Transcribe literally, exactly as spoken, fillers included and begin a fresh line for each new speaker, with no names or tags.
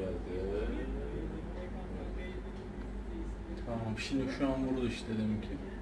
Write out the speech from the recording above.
geldi. Tamam, şimdi şu an burada işte demek ki.